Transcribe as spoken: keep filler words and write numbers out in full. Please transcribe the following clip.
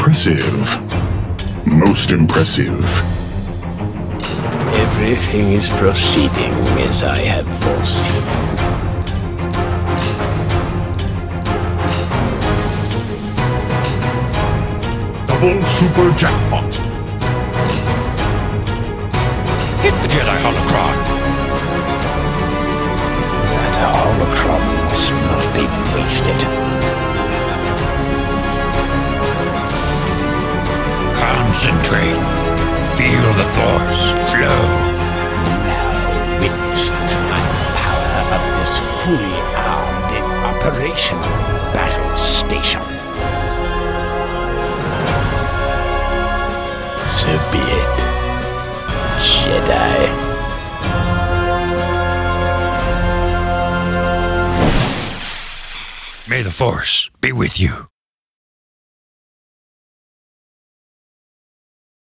Impressive. Most impressive. Everything is proceeding as I have foreseen. Double super jackpot. Hit the Jedi holocron. That holocron must not be wasted. Concentrate. Feel the force flow. Now witness the final power of this fully armed and operational battle station. So be it, Jedi. May the force be with you.